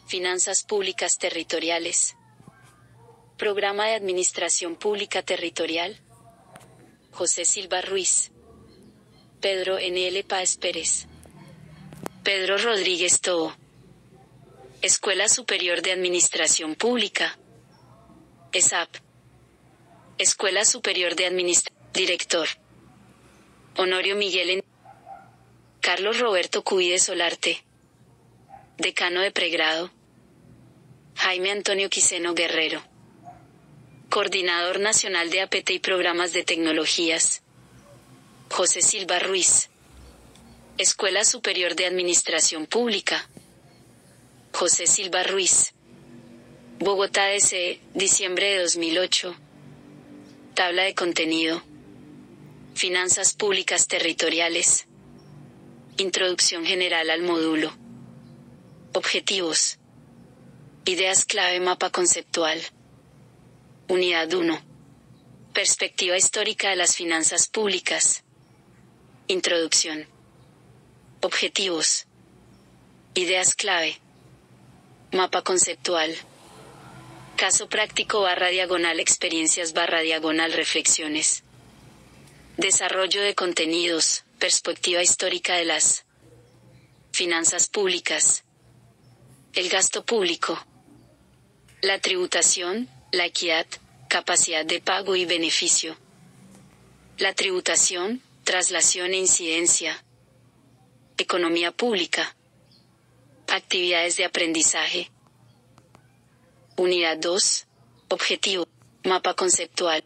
Finanzas Públicas Territoriales. Programa de Administración Pública Territorial. José Silva Ruiz. Pedro N.L. Páez Pérez. Pedro Rodríguez Tobo. Escuela Superior de Administración Pública. ESAP. Escuela Superior de Administración. Director. Honorio Miguel Carlos Roberto Cuide Solarte. Decano de Pregrado. Jaime Antonio Quiseno Guerrero. Coordinador Nacional de APT y Programas de Tecnologías. José Silva Ruiz. Escuela Superior de Administración Pública. José Silva Ruiz. Bogotá D.C., diciembre de 2008. Tabla de contenido. Finanzas Públicas Territoriales. Introducción general al módulo. Objetivos. Ideas clave. Mapa conceptual. Unidad 1. Perspectiva histórica de las finanzas públicas. Introducción. Objetivos. Ideas clave. Mapa conceptual. Caso práctico /diagonal experiencias /diagonal reflexiones. Desarrollo de contenidos. Perspectiva histórica de las finanzas públicas. El gasto público. La tributación, la equidad, capacidad de pago y beneficio. La tributación, traslación e incidencia. Economía pública. Actividades de aprendizaje. Unidad 2. Objetivo. Mapa conceptual.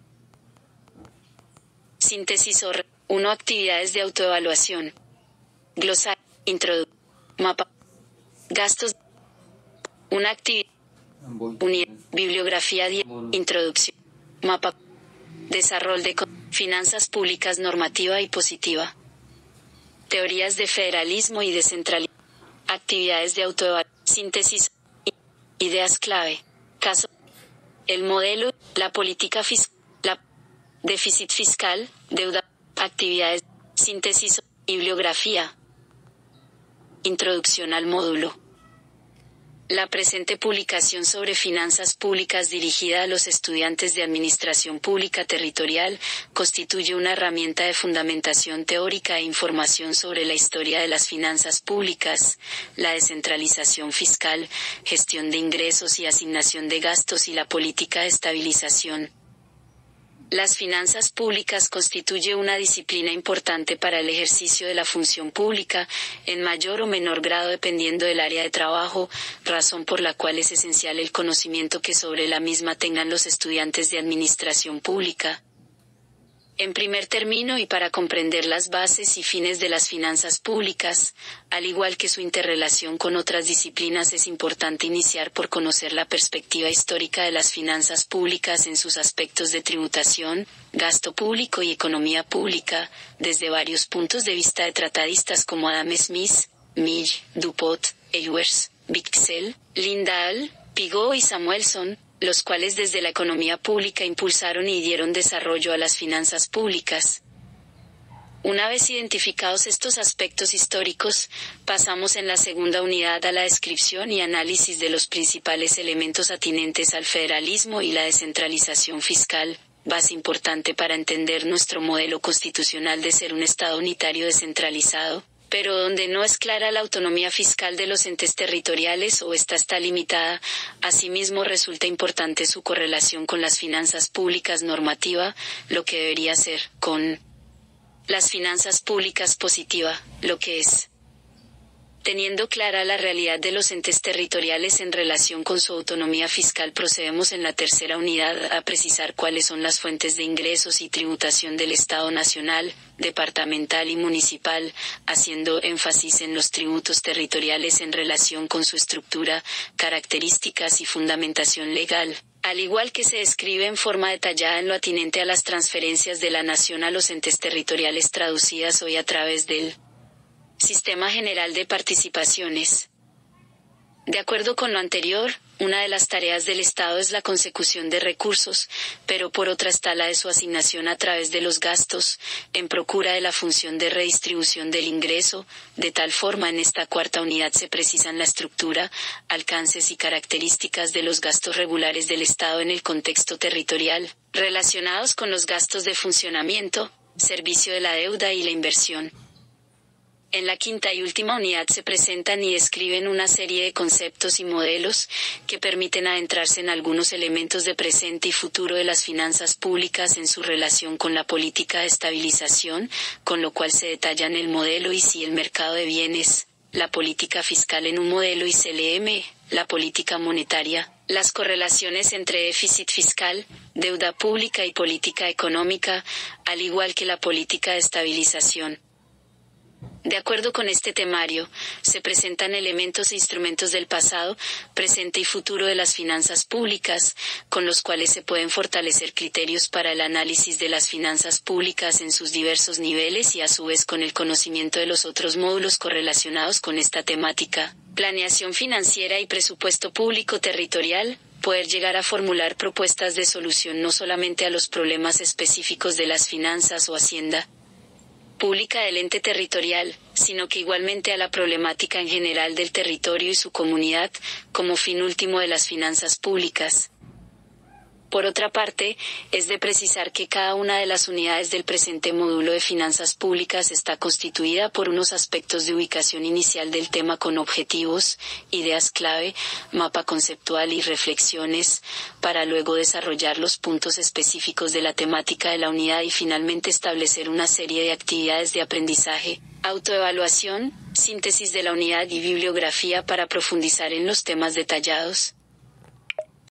Síntesis 1. Actividades de autoevaluación. Glosario. Introducción. Mapa. Gastos. Una actividad. Unidad. Bibliografía 10. Introducción. Mapa. Desarrollo de finanzas públicas normativa y positiva. Teorías de federalismo y descentralización. Actividades de autoevaluación. Síntesis. Ideas clave. Caso. El modelo. La política fiscal. La déficit fiscal. Deuda. Actividades. Síntesis. Bibliografía. Introducción al módulo. La presente publicación sobre finanzas públicas dirigida a los estudiantes de Administración Pública Territorial constituye una herramienta de fundamentación teórica e información sobre la historia de las finanzas públicas, la descentralización fiscal, gestión de ingresos y asignación de gastos y la política de estabilización. Las finanzas públicas constituye una disciplina importante para el ejercicio de la función pública, en mayor o menor grado dependiendo del área de trabajo, razón por la cual es esencial el conocimiento que sobre la misma tengan los estudiantes de administración pública. En primer término y para comprender las bases y fines de las finanzas públicas, al igual que su interrelación con otras disciplinas, es importante iniciar por conocer la perspectiva histórica de las finanzas públicas en sus aspectos de tributación, gasto público y economía pública, desde varios puntos de vista de tratadistas como Adam Smith, Mill, Dupont, Ewers, Bixel, Lindahl, Pigot y Samuelson, los cuales desde la economía pública impulsaron y dieron desarrollo a las finanzas públicas. Una vez identificados estos aspectos históricos, pasamos en la segunda unidad a la descripción y análisis de los principales elementos atinentes al federalismo y la descentralización fiscal, base importante para entender nuestro modelo constitucional de ser un Estado unitario descentralizado, pero donde no es clara la autonomía fiscal de los entes territoriales o ésta está limitada. Asimismo resulta importante su correlación con las finanzas públicas normativa, lo que debería ser, con las finanzas públicas positiva, lo que es. Teniendo clara la realidad de los entes territoriales en relación con su autonomía fiscal, procedemos en la tercera unidad a precisar cuáles son las fuentes de ingresos y tributación del Estado nacional, departamental y municipal, haciendo énfasis en los tributos territoriales en relación con su estructura, características y fundamentación legal, al igual que se describe en forma detallada en lo atinente a las transferencias de la nación a los entes territoriales traducidas hoy a través del Sistema General de Participaciones. De acuerdo con lo anterior, Una de las tareas del Estado es la consecución de recursos, pero por otra está la de su asignación a través de los gastos, en procura de la función de redistribución del ingreso. De tal forma, en esta cuarta unidad se precisan la estructura, alcances y características de los gastos regulares del Estado en el contexto territorial, relacionados con los gastos de funcionamiento, servicio de la deuda y la inversión. En la quinta y última unidad se presentan y describen una serie de conceptos y modelos que permiten adentrarse en algunos elementos de presente y futuro de las finanzas públicas en su relación con la política de estabilización, con lo cual se detallan el modelo y si el mercado de bienes, la política fiscal en un modelo y CLM, la política monetaria, las correlaciones entre déficit fiscal, deuda pública y política económica, al igual que la política de estabilización. De acuerdo con este temario, se presentan elementos e instrumentos del pasado, presente y futuro de las finanzas públicas, con los cuales se pueden fortalecer criterios para el análisis de las finanzas públicas en sus diversos niveles y a su vez con el conocimiento de los otros módulos correlacionados con esta temática. Planeación financiera y presupuesto público territorial, poder llegar a formular propuestas de solución no solamente a los problemas específicos de las finanzas o hacienda pública del ente territorial, sino que igualmente a la problemática en general del territorio y su comunidad, como fin último de las finanzas públicas. Por otra parte, es de precisar que cada una de las unidades del presente módulo de finanzas públicas está constituida por unos aspectos de ubicación inicial del tema con objetivos, ideas clave, mapa conceptual y reflexiones, para luego desarrollar los puntos específicos de la temática de la unidad y finalmente establecer una serie de actividades de aprendizaje, autoevaluación, síntesis de la unidad y bibliografía para profundizar en los temas detallados.